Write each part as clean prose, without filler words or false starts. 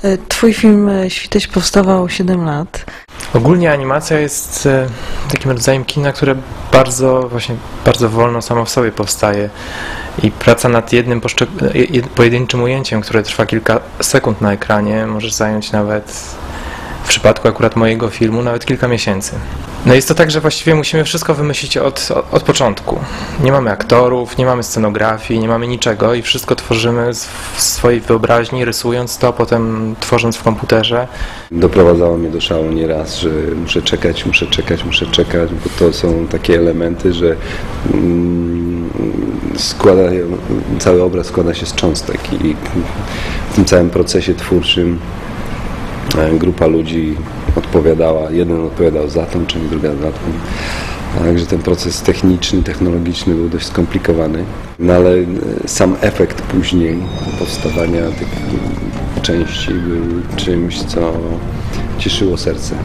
Twój film Świteś powstawał 7 lat. Ogólnie animacja jest takim rodzajem kina, które bardzo wolno samo w sobie powstaje i praca nad jednym pojedynczym ujęciem, które trwa kilka sekund na ekranie, może zająć nawet, w przypadku akurat mojego filmu, nawet kilka miesięcy. No jest to tak, że właściwie musimy wszystko wymyślić od początku. Nie mamy aktorów, nie mamy scenografii, nie mamy niczego i wszystko tworzymy w swojej wyobraźni, rysując to, potem tworząc w komputerze. Doprowadzało mnie do szału nieraz, że muszę czekać, bo to są takie elementy, że cały obraz składa się z cząstek i w tym całym procesie twórczym grupa ludzi odpowiadała, jeden odpowiadał za tą, czy druga za tą. Także ten proces techniczny, technologiczny był dość skomplikowany, no ale sam efekt później powstawania tych części był czymś, co cieszyło serce.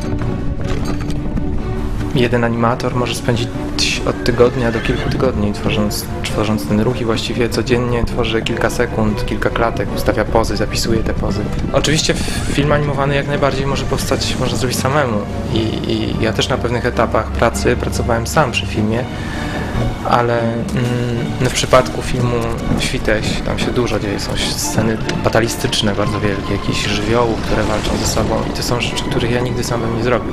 Jeden animator może spędzić od tygodnia do kilku tygodni tworząc ten ruch i właściwie codziennie tworzy kilka sekund, kilka klatek, ustawia pozy, zapisuje te pozy. Oczywiście film animowany jak najbardziej może powstać, można zrobić samemu i ja też na pewnych etapach pracy pracowałem sam przy filmie, ale w przypadku filmu Świteś tam się dużo dzieje, są sceny batalistyczne bardzo wielkie, jakieś żywiołów, które walczą ze sobą i to są rzeczy, których ja nigdy sam bym nie zrobił.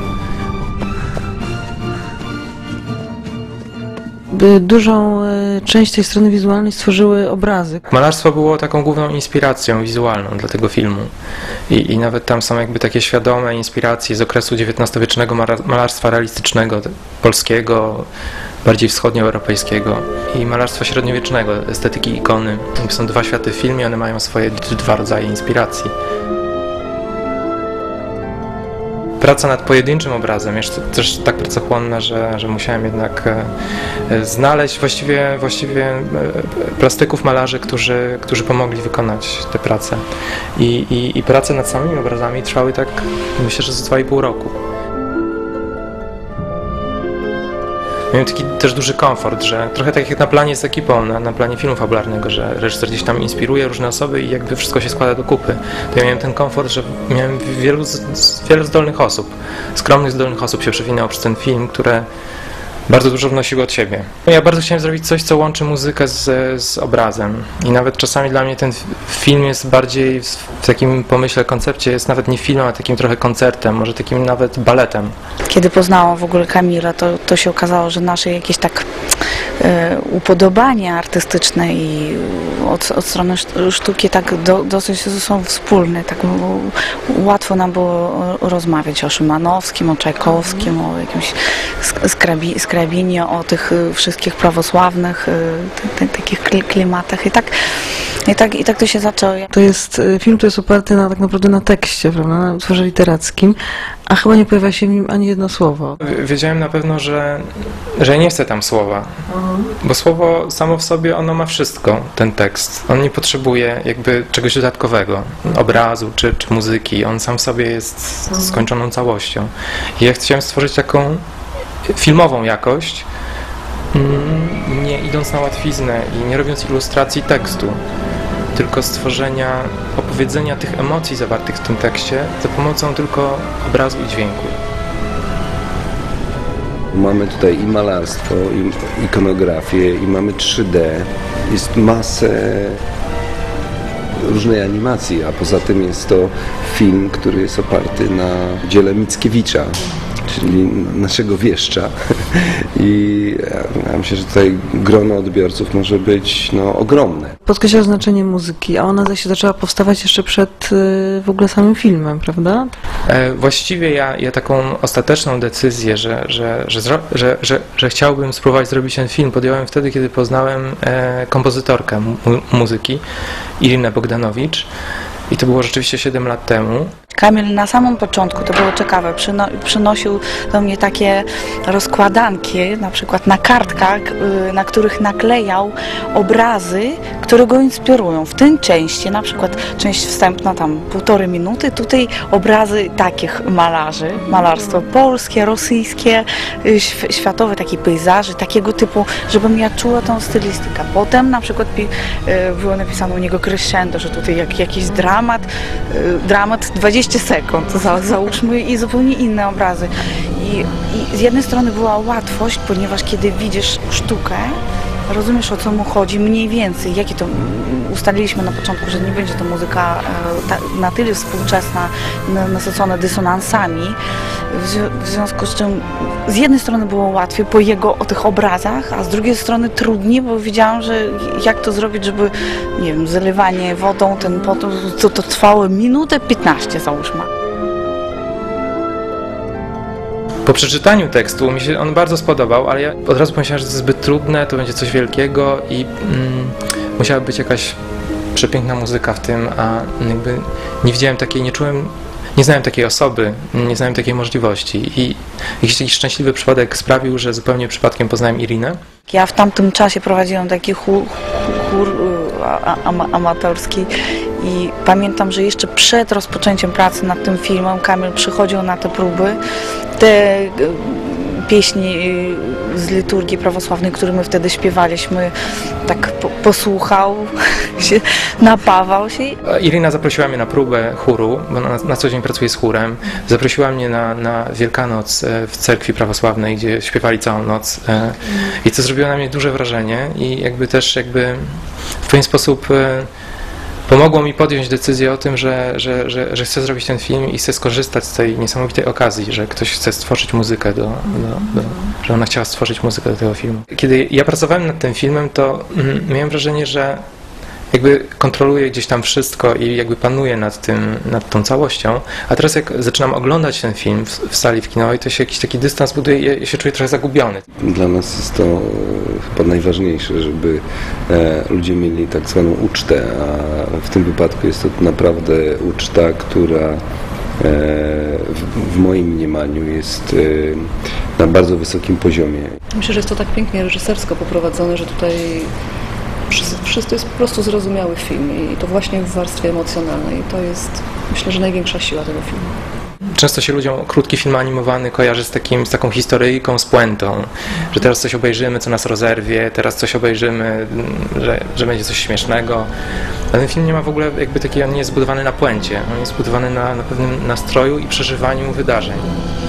Dużą część tej strony wizualnej stworzyły obrazy. Malarstwo było taką główną inspiracją wizualną dla tego filmu i nawet tam są jakby takie świadome inspiracje z okresu XIX-wiecznego malarstwa realistycznego, polskiego, bardziej wschodnioeuropejskiego i malarstwa średniowiecznego, estetyki ikony. Są dwa światy w filmie, one mają swoje dwa rodzaje inspiracji. Praca nad pojedynczym obrazem jest też tak pracochłonna, że musiałem jednak znaleźć właściwie plastyków, malarzy, którzy pomogli wykonać te prace. I prace nad samymi obrazami trwały tak, myślę, że z 2,5 roku. Miałem taki też duży komfort, że trochę tak jak na planie z ekipą, na planie filmu fabularnego, że reżyser gdzieś tam inspiruje różne osoby i jakby wszystko się składa do kupy. To ja miałem ten komfort, że miałem wielu zdolnych osób, skromnych, zdolnych osób się przewinęło przez ten film, które bardzo dużo wnosiły od siebie. Ja bardzo chciałem zrobić coś, co łączy muzykę z obrazem i nawet czasami dla mnie ten film jest bardziej w takim pomyśle, koncepcie jest nawet nie filmem, a takim trochę koncertem, może takim nawet baletem. Kiedy poznałam w ogóle Kamila, to się okazało, że nasze jakieś tak upodobania artystyczne i od strony sztuki tak dosyć są wspólne. Tak łatwo nam było rozmawiać o Szymanowskim, o Czajkowskim, o jakimś Skrabinie, o tych wszystkich prawosławnych takich klimatach i tak to się zaczęło. To jest film, który jest oparty tak naprawdę na tekście, prawda, na utworze literackim, a chyba nie pojawia się w nim ani jedno słowo. Wiedziałem na pewno, że ja nie chcę tam słowa, bo słowo samo w sobie, ono ma wszystko, ten tekst. On nie potrzebuje jakby czegoś dodatkowego, obrazu czy muzyki. On sam w sobie jest skończoną całością. I ja chciałem stworzyć taką filmową jakość, nie idąc na łatwiznę i nie robiąc ilustracji tekstu, tylko stworzenia, opowiedzenia tych emocji zawartych w tym tekście za pomocą tylko obrazu i dźwięku. Mamy tutaj i malarstwo, i ikonografię, i mamy 3D. Jest masę różnej animacji, a poza tym jest to film, który jest oparty na dziele Mickiewicza, czyli naszego wieszcza. I ja myślę, że tutaj grono odbiorców może być ogromne. Podkreśla znaczenie muzyki, a ona się zaczęła powstawać jeszcze przed w ogóle samym filmem, prawda? Właściwie ja taką ostateczną decyzję, że chciałbym spróbować zrobić ten film, podjąłem wtedy, kiedy poznałem kompozytorkę muzyki, Irinę Bogdanowicz. I to było rzeczywiście 7 lat temu. Kamil na samym początku, to było ciekawe, przynosił do mnie takie rozkładanki, na przykład na kartkach, na których naklejał obrazy, które go inspirują. W tej części, na przykład część wstępna, tam 1,5 minuty, tutaj obrazy takich malarzy, malarstwo polskie, rosyjskie, światowe, takie pejzaże, takiego typu, żebym ja czuła tą stylistykę. Potem na przykład było napisane u niego crescendo, że tutaj jakiś dramat 20 sekund, załóżmy, i zupełnie inne obrazy. I z jednej strony była łatwość, ponieważ kiedy widzisz sztukę, rozumiesz, o co mu chodzi mniej więcej, jakie to ustaliliśmy na początku, że nie będzie to muzyka na tyle współczesna, nasycona dysonansami, w związku z czym z jednej strony było łatwiej o tych obrazach, a z drugiej strony trudniej, bo wiedziałam, że jak to zrobić, żeby, nie wiem, zalewanie wodą, ten potem, co to trwało minutę 15 załóżmy. Po przeczytaniu tekstu mi się on bardzo spodobał, ale ja od razu pomyślałem, że to jest zbyt trudne, to będzie coś wielkiego i musiała być jakaś przepiękna muzyka w tym, a jakby nie widziałem takiej, nie znałem takiej osoby, nie znałem takiej możliwości i jakiś szczęśliwy przypadek sprawił, że zupełnie przypadkiem poznałem Irinę. Ja w tamtym czasie prowadziłam taki chór amatorski i pamiętam, że jeszcze przed rozpoczęciem pracy nad tym filmem Kamil przychodził na te próby. Te pieśni z liturgii prawosławnej, które my wtedy śpiewaliśmy, tak posłuchał, się napawał się. Irina zaprosiła mnie na próbę chóru, bo na co dzień pracuję z chórem. Zaprosiła mnie na Wielkanoc w cerkwi prawosławnej, gdzie śpiewali całą noc i to zrobiło na mnie duże wrażenie i też w pewien sposób pomogło mi podjąć decyzję o tym, że chcę zrobić ten film i chcę skorzystać z tej niesamowitej okazji, że ktoś chce stworzyć muzykę, że ona chciała stworzyć muzykę do tego filmu. Kiedy ja pracowałem nad tym filmem, to miałem wrażenie, że kontroluję gdzieś tam wszystko i panuję nad tą całością, a teraz jak zaczynam oglądać ten film w sali kinowej, to się jakiś taki dystans buduje i ja się czuję trochę zagubiony. Dla nas jest to chyba najważniejsze, żeby ludzie mieli tak zwaną ucztę, a w tym wypadku jest to naprawdę uczta, która w moim mniemaniu jest na bardzo wysokim poziomie. Myślę, że jest to tak pięknie reżysersko poprowadzone, że tutaj wszystko jest po prostu zrozumiały film i to właśnie w warstwie emocjonalnej. To jest, myślę, że największa siła tego filmu. Często się ludziom krótki film animowany kojarzy z taką historyjką, z puentą, że teraz coś obejrzymy, co nas rozerwie, teraz coś obejrzymy, że będzie coś śmiesznego. A ten film nie ma w ogóle on nie jest zbudowany na puencie, on jest zbudowany na pewnym nastroju i przeżywaniu wydarzeń.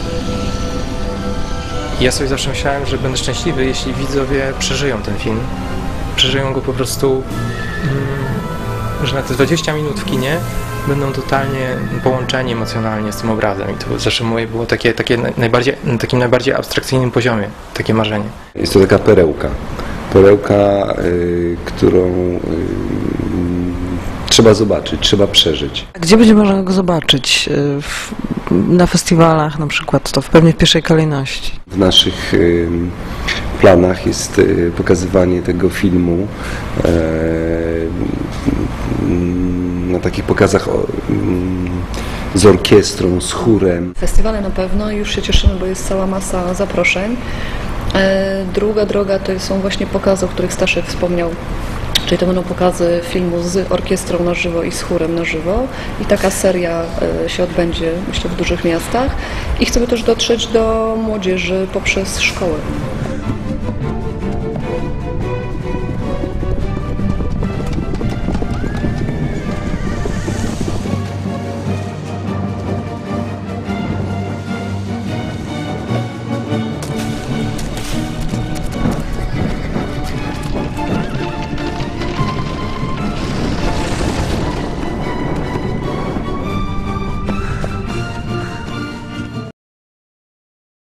I ja sobie zawsze myślałem, że będę szczęśliwy, jeśli widzowie przeżyją ten film. Przeżyją go po prostu, że na te 20 minut w kinie będą totalnie połączeni emocjonalnie z tym obrazem. I to zawsze moje było na takim najbardziej abstrakcyjnym poziomie, takie marzenie. Jest to taka perełka, którą trzeba zobaczyć, trzeba przeżyć. A gdzie będzie można go zobaczyć? Na festiwalach na przykład, to pewnie w pierwszej kolejności. W naszych planach jest pokazywanie tego filmu na takich pokazach z orkiestrą, z chórem. Festiwale na pewno, już się cieszymy, bo jest cała masa zaproszeń. Druga droga to są właśnie pokazy, o których Staszek wspomniał. Czyli to będą pokazy filmu z orkiestrą na żywo i z chórem na żywo. I taka seria się odbędzie, myślę, w dużych miastach. I chcemy też dotrzeć do młodzieży poprzez szkołę.